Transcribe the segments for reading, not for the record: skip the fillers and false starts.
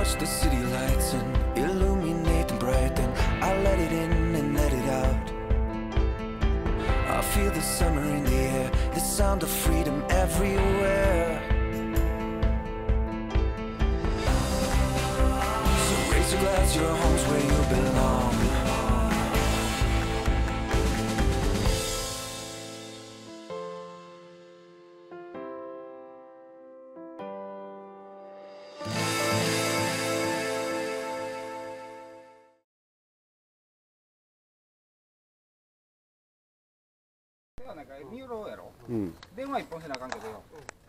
watch the city lights and illuminate them bright, then I let it in and let it out. I feel the summer in the air, the sound of freedom everywhere. So raise your glass, your home's where you belong. なんか見ろやろ、うん、電話一本しなあかんけどよ、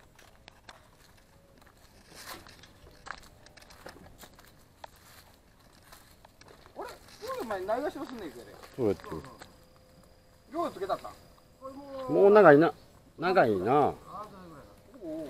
俺、お前ないがしろすんねんけどそうやって量つけたったもう長いな長いなおお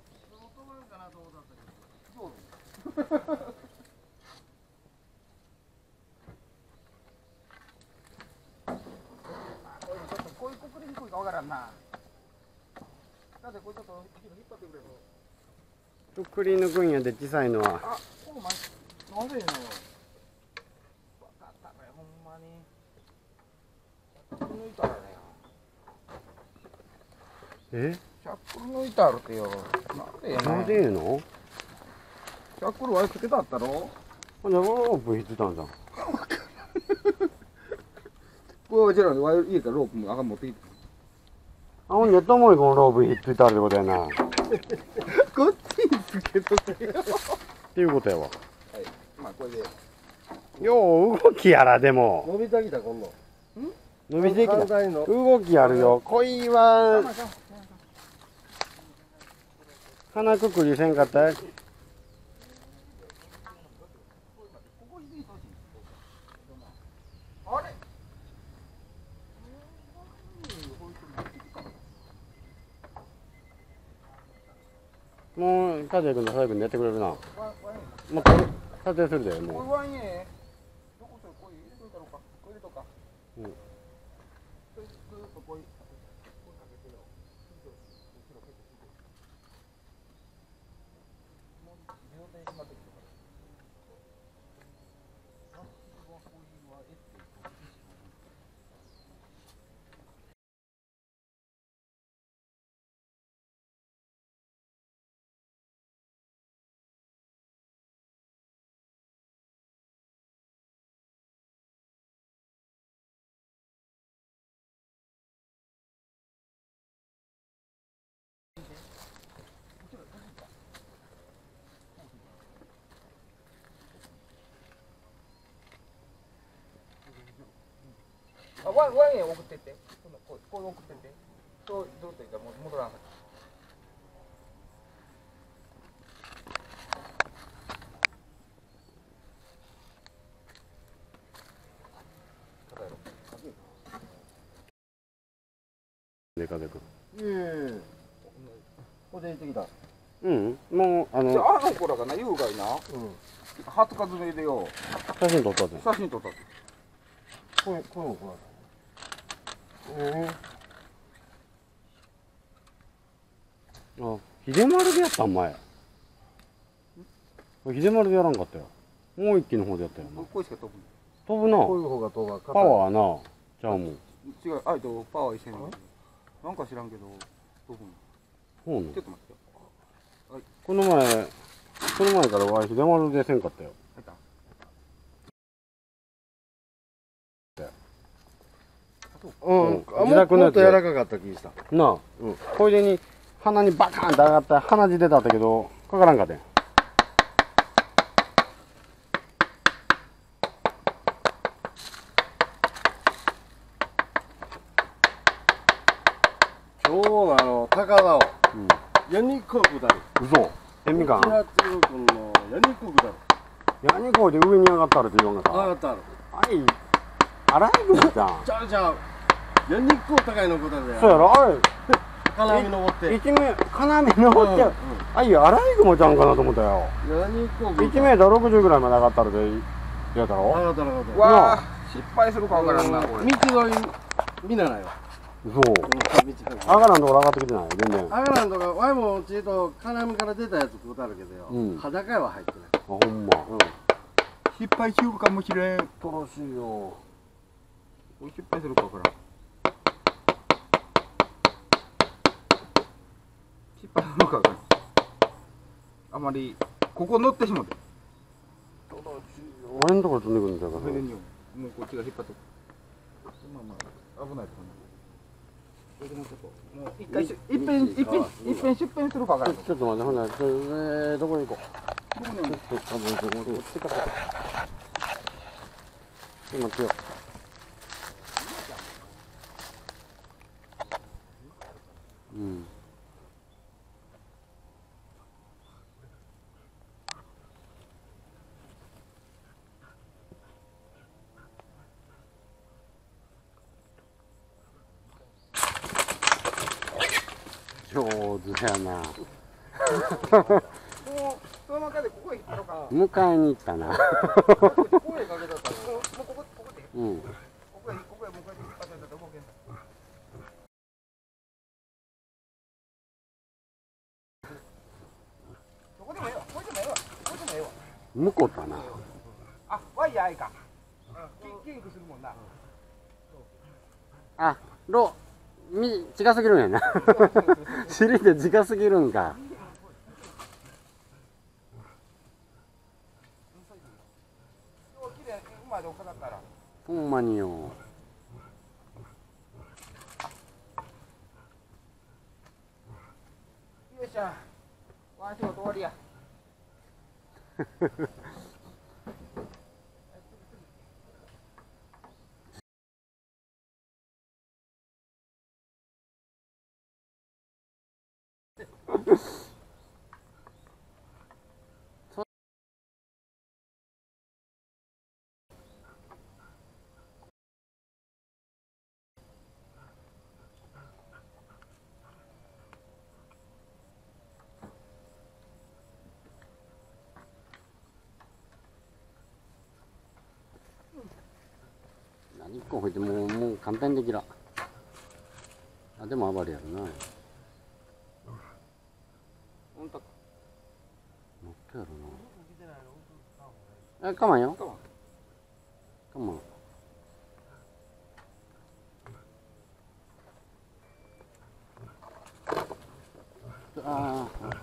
こういうくくりにくいかわからんな。だってこれちょっと引っ張ってくれる。 くくり抜くんやで小さいのは。 あ、お前なんでいいのよ。バカだねほんまに。抜いたらね。 え？ シャックル抜いてあるってよ。 なんでいいの？ シャックルはつけたったろ？ じゃあロープ引いてたんじゃん。 これはじゃあ家からロープもあかん持ってきて。 あ、ほんでともにこのロープ引っついてあるってことやな。 こっちにつけとけよ。 っていうことやわ。はい。 まあこれで。 よう動きやらでも。 伸びてきた今度。 伸びてきた。動きあるよ。恋は鼻くくりせんかった。 あれ？ もう、和也君と佐々君でやってくれるな。もう、撮影するで、もう。 これワインね。どこそれ、これ入れといたろうか。これ入れとか。 うん。 ずっとこういう。ワイン送ってって。これ送ってって。どうと言ったら戻らん。 でかでく。 これで行ってきた。 うん、もうじゃあの子らがな、優雅いな。20日詰めでよ。 写真撮ったって。 写真撮ったって。 これこれ。あ、秀丸でやったん前。秀丸でやらんかったよ。もう一機の方でやったよな。 これしか飛ぶ。 飛ぶな。 こういう方が飛ぶ。 パワーな。じゃあもう。 違う、あいとパワー一緒に。なんか知らんけど、飛ぶの。 そうなの。 ちょっと待ってよ。 この前からわい秀丸でせんかったよ。 うん、もっと柔らかかった気がした。 なあ、これに鼻にバカーンと上がった鼻血出たけどかからんかったん。 今日の高田をヤニコブダル。 嘘。塩味か。 千八君のヤニコブダル。 ヤニコで上に上がったるって言わんかった。 上がったる。 はい。アライグマじゃん。 ちゃうちゃう。ヤニコ高いのことで。 そうやろ。あれ。 金網登って。 1メ金網登って。あいやアライグマちゃんかなと思ったよ。 ヤニコブ。 1メートル60ぐらいまで上がったるで。やったろ。 上がった上がった。 わあ、失敗するかわからんな。これ。 道沿い見ないよ。 そう。上がらんところ上がってきてない全然。 上がらんところ、ワイもちょっと金網から出たやつ食うたるけどよ。裸は入ってない。 ほんま。 失敗しようかもしれん。 恐ろしいよ。 失敗するかほら。失敗するかわあまりここ乗ってしもて。 俺のところ飛んでくるんだから。 それにもうこっちが引っ張っとく。まあまあ危ないとかな。それでもうちょっともう一回いっぺん出品するかわからん。 ちょっと待って、ほんなら、どこに行こう。 どこにおんの？ 多分こっちか。ちょっと待ってよ。うん。上手やな。 もうその中でここへ行ったのか。 迎えに行ったな。 ここへかけたったらもうここで。 うん。 ここへもうこうやって引っ張ってたら動けんだ。どこでもええわ。これでもええわ。これでもええわ。 向こうかな。 あ、ワイヤーあいか。キンクするもんな。 あ、近すぎるんやな。尻で近すぎるんか。 きれい、うまいでおかだったら。 ほんまによ。 よいしょ。ワン仕事終わりや。 1個置いてもう簡単にできる。あ、でも暴れやるな。 ほんと。 乗ってやるな。かまんよ。かまん。ああ。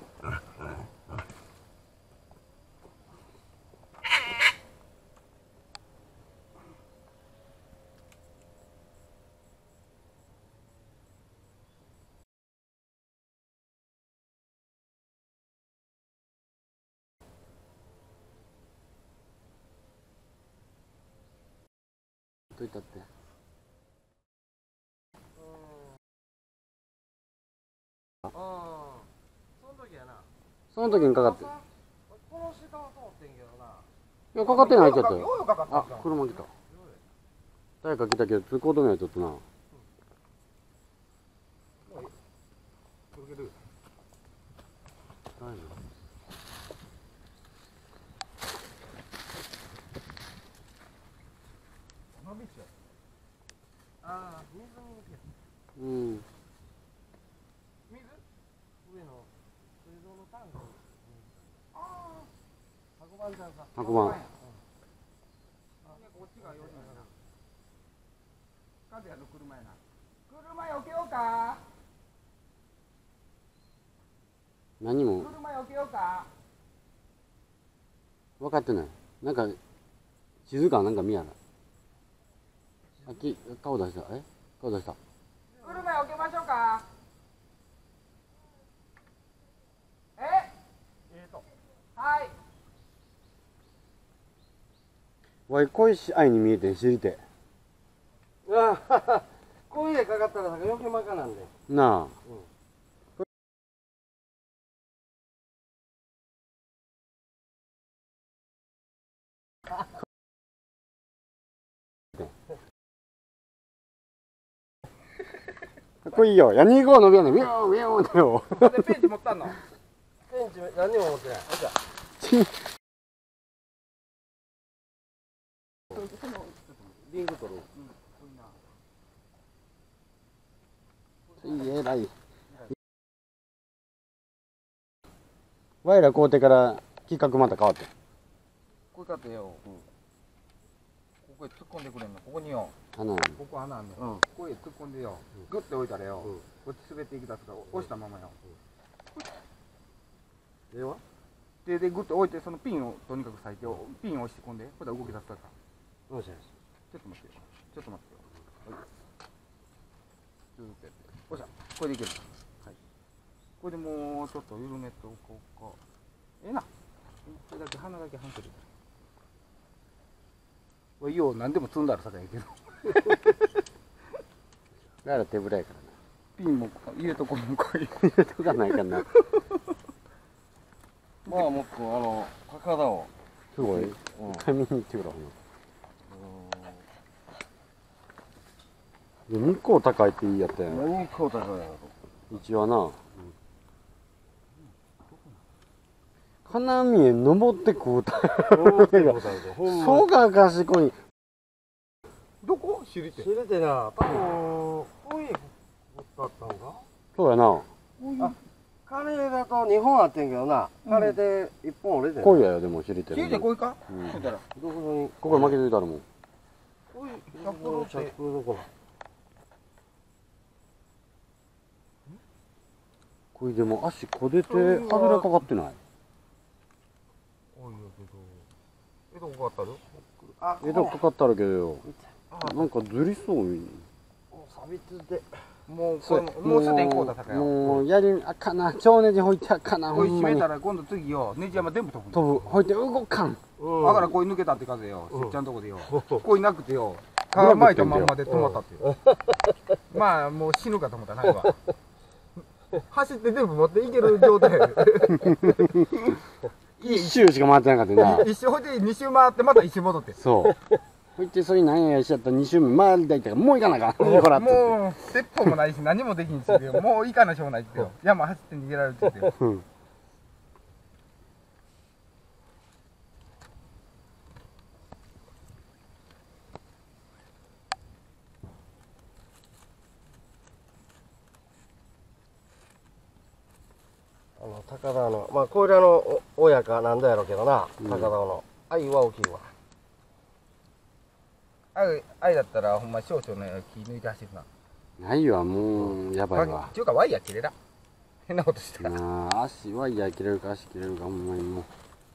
どういったって。その時にかかって。いや、かかってないけど。あ、車来た。誰か来たけど、通行止めはちょっとな。 ああ、水に抜け。 うん。 水？上の水道のタンク。ああ。白板ちゃんか。 白板。 あ、こっちがよりな。風やの車やな。車よけようか。 何も車よけようか。 分かってない。なんか静かなんか見やら。顔出した。顔出した。 車よけましょうか。はい。 わい恋し愛に見えて知りて。 うわはは声かかったら余計まかなんで。 なあ。かっこいいよ。2号伸びやねん。ウィヨーウィヨーってよ。 でペンチ持ったんの？ ペンチ何にも持ってない。 リング取る。えらい。ワイら買うてから企画また変わって。 こうやってよ、ここへ突っ込んでくれんの。ここによ、 穴ここ穴あんねん。ここへ突っ込んでよ、グッて置いたらよ、こっち滑っていきだすから押したままよ。 ではでグッと置いて、そのピンをとにかく裂いて、ピンを押して込んで、これで動き出すから。 よしよし。 ちょっと待ってよ。ちょっと待ってよ。ずーっとやって。おっしゃ、これでいける。はい。これでもうちょっと緩めておこうか。ええな。これだけ鼻だけ半ける。これよう何でも積んだらさかやけど。 だから手ぶらやからな。 ピンも入れとこう、こういう。 入れとかないかな。 まあもっと高田を。 すごい。一回見に行ってくれほんま。向こう高いって言いやったやん。 何こう高いやろ。 一応な。金見へ登ってくうた。そうか賢い。 どこ知りて。 知れてな、多分こういうことだったのか。 そうやな。 カレーだと2本あってんけどな、カレーで1本折れてん。 こいやよでも知りてる。 知りてこいか。 うんそしたら。 どこに。 ここ負けていたらもう。 こういう100キロって。 どこだ。 これでも足こでて外れかかってない。 おいよけど。どこかかったる？ あ、 江戸かかったらけどよ。なんかずりそうに。 錆びつで。 もうこれもうすでにこうださかよ。 もうやりあかな。超ネジほいてあかな。 これ閉ほんまに。 めたら今度次よ、ネジ山全部飛ぶ。 飛ぶ。ほいて動かん。 だからこう抜けたって風よ、せっちゃんとこでよ。こいなくてよ、皮巻いたまんまで止まったってよ。まあもう死ぬかと思ったな、今。走って全部持っていける状態。 一周しか回ってなかったな。 一周ほいで2周回ってまた一周戻って。 そう。ほいてそれ何やしちゃった2周目回りたいからもう行かなあかん。ほらって。 もう鉄砲もないし何もできんしよ、もう行かなしょうがないってよ。山走って逃げられるってよ。 うん。 高田の、まあこれ親かなんだやろうけどな、高田の。愛は大きいわ。 あれだったらほんま少々の木抜いて走るな。 ないわ、もうやばいわっ。ていうかワイヤー切れだ。変なことしたら。 なあ、足ワイヤー切れるか足切れるかほんまにもう。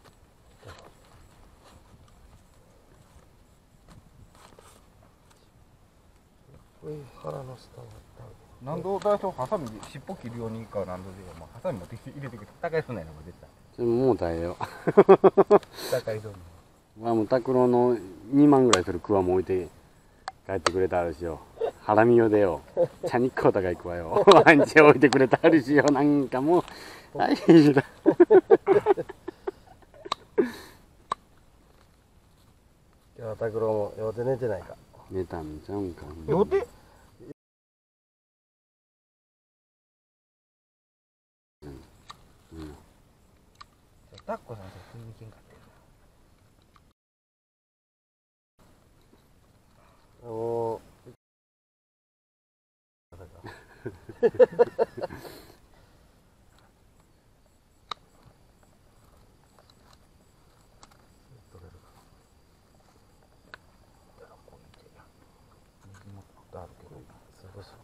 腹の下は何度だとハサミで尻尾切るようにか何度でもハサミ持ってきて入れてくれ。高いそうないのも絶対。 それもう大変よ。 高いそうに。 まあもう拓郎の2万ぐらいするクワも置いて帰ってくれたあるしよ。ハラミ用でよ。茶日光高いクワよ。ワンチ置いてくれたあるしよ。なんかもう大変だ。 今日は拓郎もようて寝てないか。 寝たんちゃうんか。 予定タッコさんと普通にけんかってるな。 もうあるけど。 そうそう。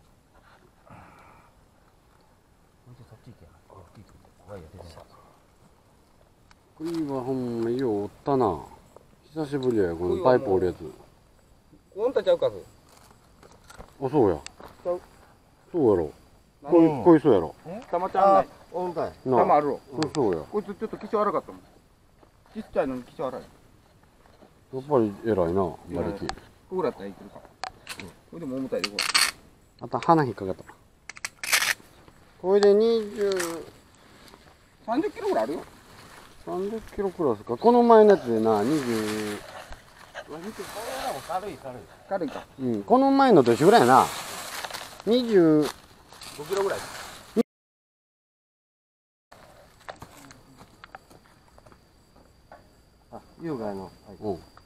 ほんでそっち行けやな。こっち行ってワイヤー出てんか。 これはほんまようおったな。久しぶりやよ、このパイプ折るやつ。 こんたちゃうかず。 あ、そうや。 ちゃうそうやろ。こいそうやろ。 たまちゃんない。 温帯。 なたまあるろ。 そうや。 こいつちょっと気性荒かったもん。ちっちゃいのに気性荒い。 やっぱり偉いな、馬力。 ここぐらいだったらいけるか。これでも重たいでこれ。 あと鼻引っかかった。これで20、 30キロぐらいあるよ。 30キロクラスか。この前のやつでな、20、 軽い。 軽いか。 うん、この前のと一緒ぐらいやな。20、 5キロぐらい。 あ、有害の。 うん。